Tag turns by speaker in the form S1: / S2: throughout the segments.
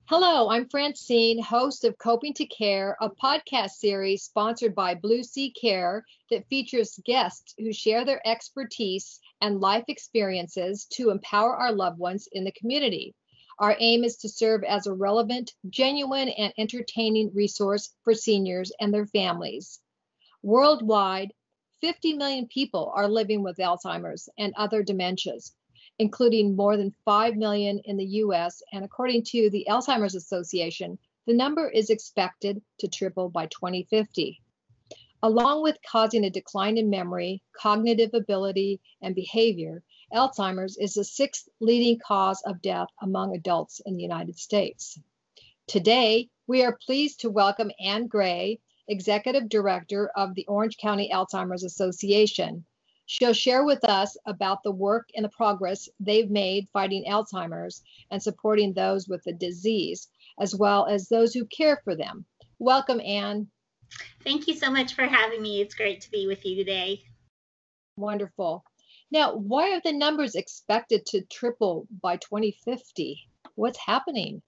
S1: Hello, I'm Francine, host of Coping to Care, a podcast series sponsored by Blue Sea Care that features guests who share their expertise and life experiences to empower our loved ones in the community. Our aim is to serve as a relevant, genuine, and entertaining resource for seniors and their families. Worldwide, 50 million people are living with Alzheimer's and other dementias, including more than 5 million in the US. And according to the Alzheimer's Association, the number is expected to triple by 2050. Along with causing a decline in memory, cognitive ability, and behavior, Alzheimer's is the sixth leading cause of death among adults in the United States. Today, we are pleased to welcome Ann Gray, Executive Director of the Orange County Alzheimer's Association. She'll share with us about the work and the progress they've made fighting Alzheimer's and supporting those with the disease, as well as those who care for them. Welcome, Ann.
S2: Thank you so much for having me. It's great to be with you today.
S1: Wonderful. Now, why are the numbers expected to triple by 2050? What's happening?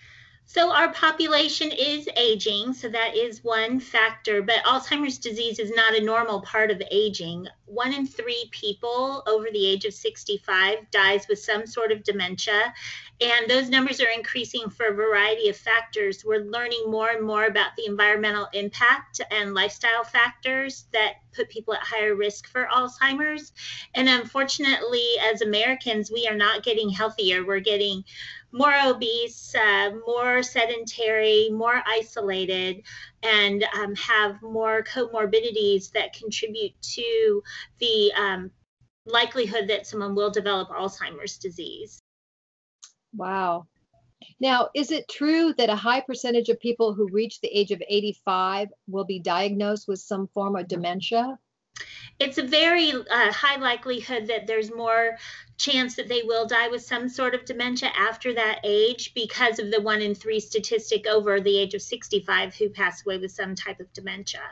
S2: So our population is aging, so that is one factor, but Alzheimer's disease is not a normal part of aging. 1 in 3 people over the age of 65 dies with some sort of dementia, and those numbers are increasing for a variety of factors. We're learning more and more about the environmental impact and lifestyle factors that put people at higher risk for Alzheimer's. And unfortunately, as Americans, we are not getting healthier. We're getting more obese, more sedentary, more isolated, and have more comorbidities that contribute to the likelihood that someone will develop Alzheimer's disease.
S1: Wow. Now, is it true that a high percentage of people who reach the age of 85 will be diagnosed with some form of dementia?
S2: It's a very high likelihood that there's more chance that they will die with some sort of dementia after that age because of the 1 in 3 statistic over the age of 65 who pass away with some type of dementia.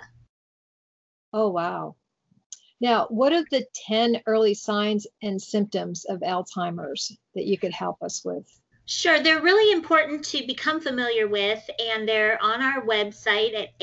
S1: Oh, wow. Now, what are the 10 early signs and symptoms of Alzheimer's that you could help us with?
S2: Sure, they're really important to become familiar with, and they're on our website at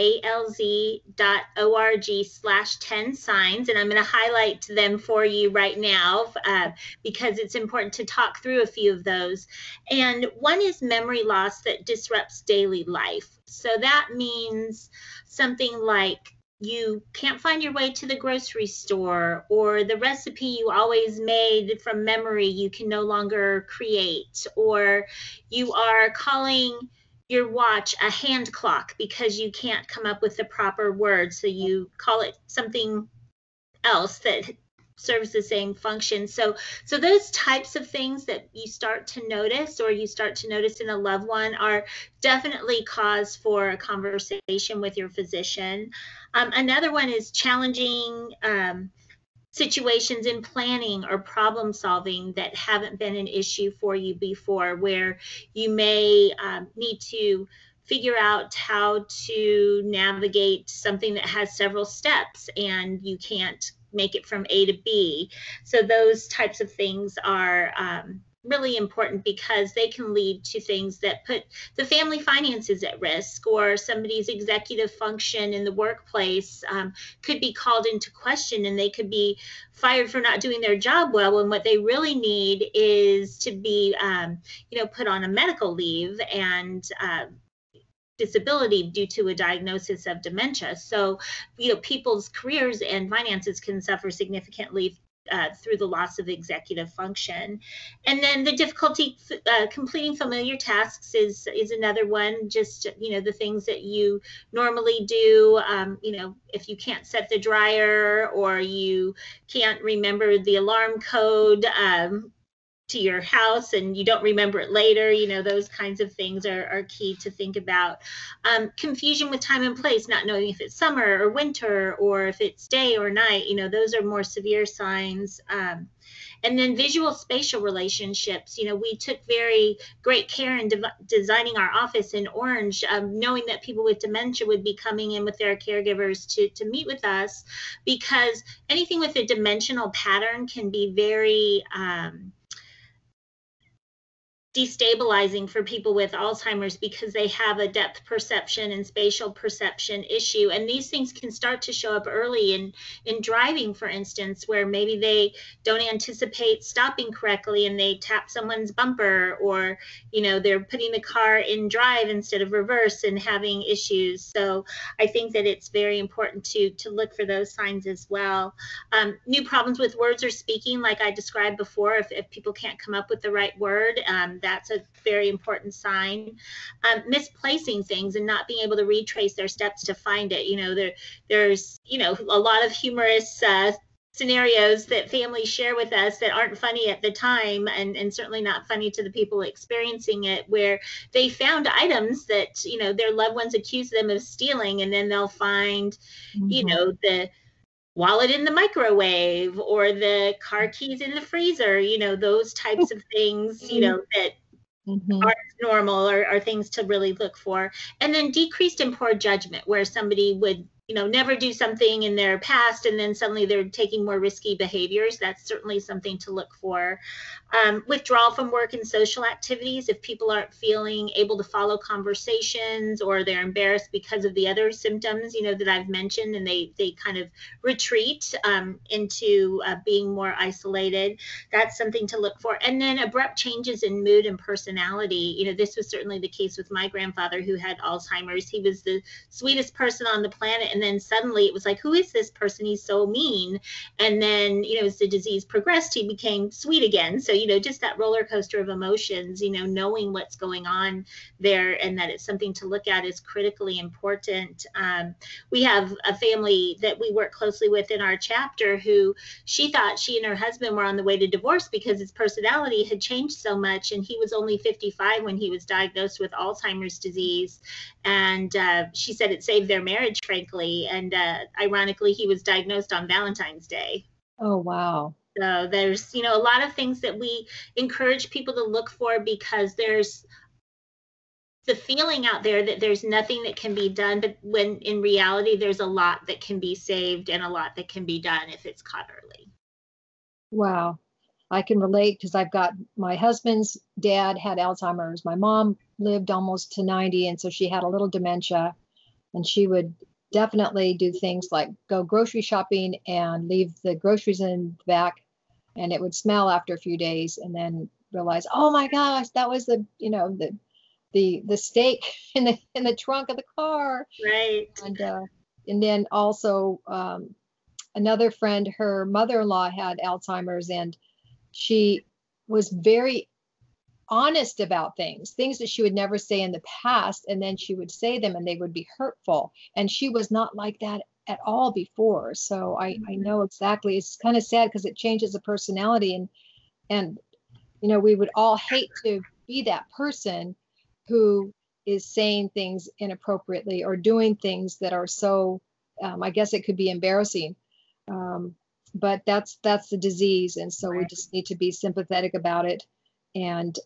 S2: alz.org/10 signs, and I'm going to highlight them for you right now because it's important to talk through a few of those. And one is memory loss that disrupts daily life. So that means something like you can't find your way to the grocery store, or the recipe you always made from memory you can no longer create, or you are calling your watch a hand clock because you can't come up with the proper word, so you call it something else that serves the same function. So those types of things that you start to notice, or you start to notice in a loved one, are definitely cause for a conversation with your physician. Another one is challenging situations in planning or problem solving that haven't been an issue for you before, where you may need to figure out how to navigate something that has several steps and you can't make it from A to B. So those types of things are really important because they can lead to things that put the family finances at risk, or somebody's executive function in the workplace could be called into question, and they could be fired for not doing their job well, when what they really need is to be put on a medical leave and disability due to a diagnosis of dementia. So, people's careers and finances can suffer significantly through the loss of executive function. And then the difficulty completing familiar tasks is another one. Just, the things that you normally do, if you can't set the dryer, or you can't remember the alarm code to your house and you don't remember it later, those kinds of things are key to think about. Confusion with time and place, not knowing if it's summer or winter, or if it's day or night, those are more severe signs. And then visual spatial relationships. We took very great care in designing our office in Orange, knowing that people with dementia would be coming in with their caregivers to meet with us, because anything with a dimensional pattern can be very destabilizing for people with Alzheimer's because they have a depth perception and spatial perception issue. And these things can start to show up early in driving, for instance, where maybe they don't anticipate stopping correctly and they tap someone's bumper, or, they're putting the car in drive instead of reverse and having issues. So I think that it's very important to look for those signs as well. New problems with words or speaking, like I described before, if people can't come up with the right word, that's a very important sign. Misplacing things and not being able to retrace their steps to find it. There's a lot of humorous scenarios that families share with us that aren't funny at the time, and certainly not funny to the people experiencing it, where they found items that their loved ones accuse them of stealing, and then they'll find the wallet in the microwave or the car keys in the freezer, those types of things, that aren't normal, or things to really look for. And then decreased and poor judgment, where somebody would never do something in their past and then suddenly they're taking more risky behaviors. That's certainly something to look for. Withdrawal from work and social activities, if people aren't feeling able to follow conversations, or they're embarrassed because of the other symptoms that I've mentioned, and they kind of retreat into being more isolated. That's something to look for. And then abrupt changes in mood and personality. This was certainly the case with my grandfather, who had Alzheimer's. He was the sweetest person on the planet, and then suddenly it was like, who is this person? He's so mean. And then as the disease progressed, he became sweet again. So just that roller coaster of emotions, knowing what's going on there, and that it's something to look at, is critically important. We have a family that we work closely with in our chapter who, she thought she and her husband were on the way to divorce because his personality had changed so much, and he was only 55 when he was diagnosed with Alzheimer's disease. And she said it saved their marriage, frankly. And ironically, he was diagnosed on Valentine's Day.
S1: Oh, wow.
S2: So there's, a lot of things that we encourage people to look for, because there's the feeling out there that there's nothing that can be done, but when in reality, there's a lot that can be saved and a lot that can be done if it's caught early.
S1: Wow. I can relate, because I've got my husband's dad had Alzheimer's. My mom lived almost to 90, and so she had a little dementia, and she would definitely do things like go grocery shopping and leave the groceries in the back, and it would smell after a few days, and then realize, oh my gosh, that was the steak in the trunk of the car.
S2: Right.
S1: And then also another friend, her mother-in-law had Alzheimer's, and she was very honest about things that she would never say in the past, and then she would say them and they would be hurtful, and she was not like that at all before. So I know exactly. It's kind of sad because it changes the personality, and we would all hate to be that person who is saying things inappropriately or doing things that are so I guess it could be embarrassing, but that's the disease, and so we just need to be sympathetic about it and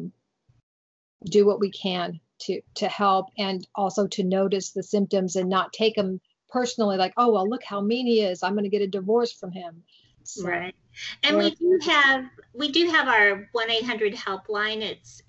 S1: do what we can to help, and also to notice the symptoms and not take them personally, like, oh, well, look how mean he is, I'm going to get a divorce from him. So,
S2: right. And we do have our 1-800 helpline. It's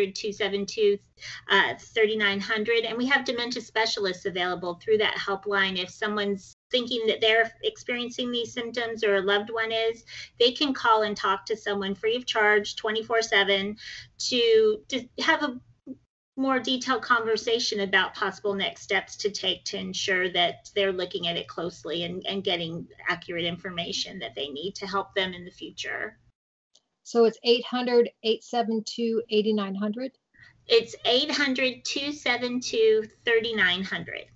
S2: 800-272-3900, and we have dementia specialists available through that helpline. If someone's thinking that they're experiencing these symptoms, or a loved one is, they can call and talk to someone free of charge 24/7 to have a more detailed conversation about possible next steps to take to ensure that they're looking at it closely and getting accurate information that they need to help them in the future.
S1: So it's 800-872-8900?
S2: It's 800-272-3900.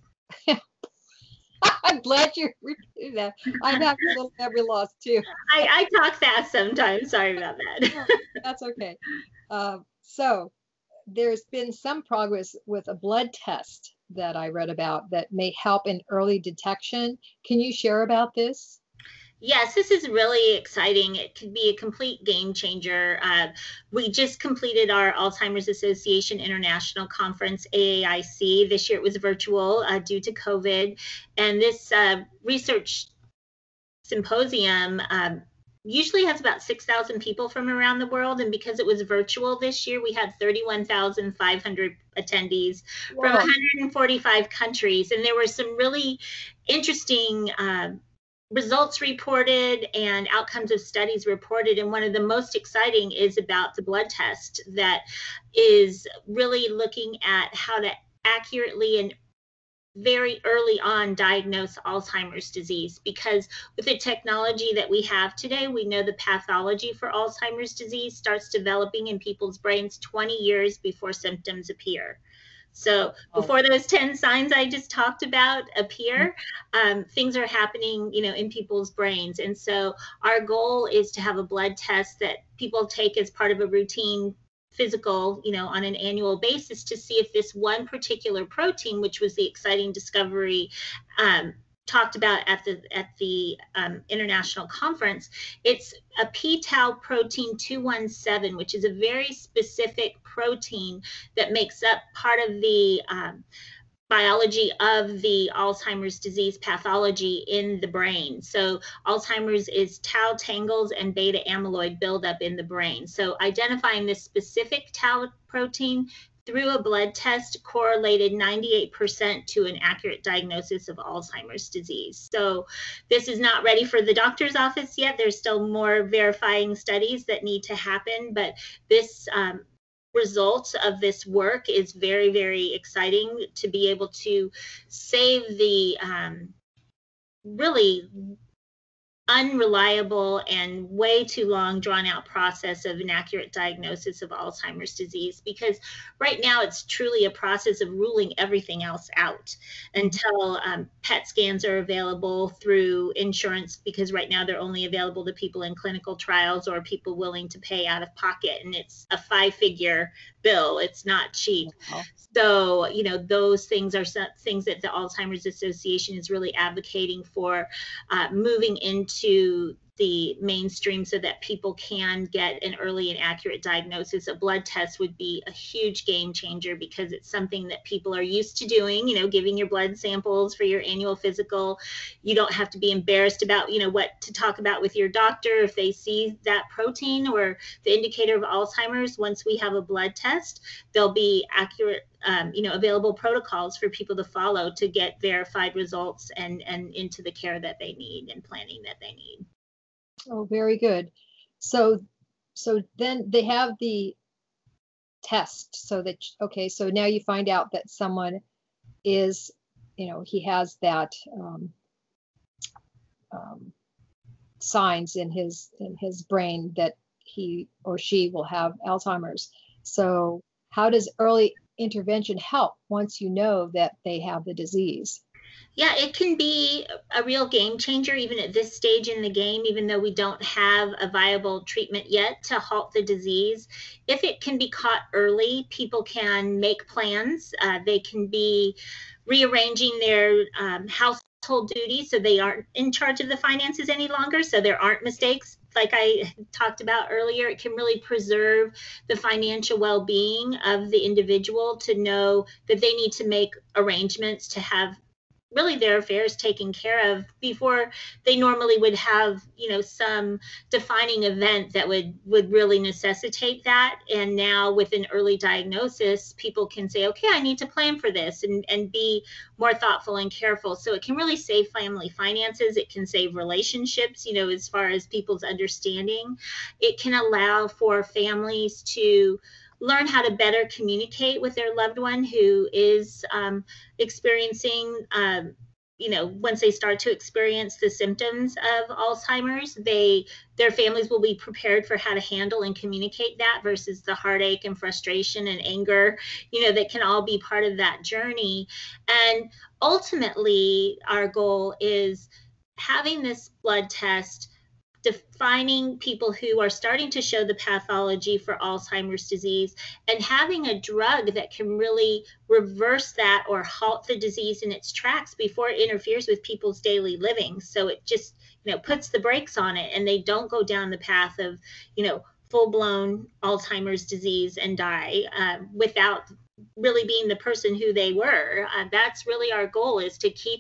S1: I'm glad you repeated that. I'm having a little memory loss too.
S2: I talk fast sometimes. Sorry about that.
S1: No, that's okay. So there's been some progress with a blood test that I read about that may help in early detection. Can you share about this?
S2: Yes, this is really exciting. It could be a complete game changer. We just completed our Alzheimer's Association International Conference, AAIC. This year it was virtual due to COVID. And this research symposium usually has about 6,000 people from around the world. And because it was virtual this year, we had 31,500 attendees from
S1: Whoa.
S2: 145 countries. And there were some really interesting results reported and outcomes of studies reported. And one of the most exciting is about the blood test that is really looking at how to accurately and very early on diagnose Alzheimer's disease, because with the technology that we have today, we know the pathology for Alzheimer's disease starts developing in people's brains 20 years before symptoms appear. So before those 10 signs I just talked about appear, things are happening, in people's brains. And so our goal is to have a blood test that people take as part of a routine physical, on an annual basis, to see if this one particular protein, which was the exciting discovery talked about at the international conference, it's a p-tau protein 217, which is a very specific protein that makes up part of the biology of the Alzheimer's disease pathology in the brain. So Alzheimer's is tau tangles and beta amyloid buildup in the brain. So identifying this specific tau protein through a blood test correlated 98% to an accurate diagnosis of Alzheimer's disease. So this is not ready for the doctor's office yet. There's still more verifying studies that need to happen, but this results of this work is very, very exciting to be able to save the really unreliable and way too long drawn out process of an accurate diagnosis of Alzheimer's disease, because right now it's truly a process of ruling everything else out until PET scans are available through insurance, because right now they're only available to people in clinical trials or people willing to pay out of pocket, and it's a 5-figure bill. It's not cheap. Wow. So, those things are some things that the Alzheimer's Association is really advocating for, moving into the mainstream so that people can get an early and accurate diagnosis. A blood test would be a huge game changer, because it's something that people are used to doing, giving your blood samples for your annual physical. You don't have to be embarrassed about, what to talk about with your doctor if they see that protein or the indicator of Alzheimer's. Once we have a blood test, there'll be accurate available protocols for people to follow to get verified results and into the care that they need and planning that they need.
S1: Oh, very good. So then they have the test so that, okay, so now you find out that someone is, he has that signs in his brain that he or she will have Alzheimer's. So how does early intervention help once you know that they have the disease?
S2: Yeah, it can be a real game changer even at this stage in the game, even though we don't have a viable treatment yet to halt the disease. If it can be caught early, people can make plans. They can be rearranging their household duties so they aren't in charge of the finances any longer, so there aren't mistakes. Like I talked about earlier, it can really preserve the financial well-being of the individual to know that they need to make arrangements to have really their affairs taken care of before they normally would have, some defining event that would really necessitate that. And now with an early diagnosis, people can say, okay, I need to plan for this and be more thoughtful and careful. So it can really save family finances. It can save relationships, as far as people's understanding. It can allow for families to learn how to better communicate with their loved one who is experiencing, once they start to experience the symptoms of Alzheimer's, their families will be prepared for how to handle and communicate that versus the heartache and frustration and anger, that can all be part of that journey. And ultimately, our goal is having this blood test defining people who are starting to show the pathology for Alzheimer's disease and having a drug that can really reverse that or halt the disease in its tracks before it interferes with people's daily living. So it just, puts the brakes on it and they don't go down the path of, full-blown Alzheimer's disease and die without really being the person who they were. That's really our goal, is to keep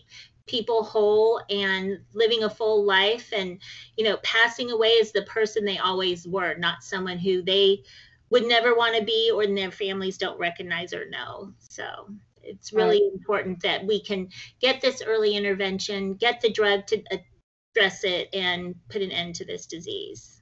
S2: people whole and living a full life, and passing away as the person they always were, not someone who they would never want to be or their families don't recognize or know. So it's really important that we can get this early intervention, get the drug to address it, and put an end to this disease.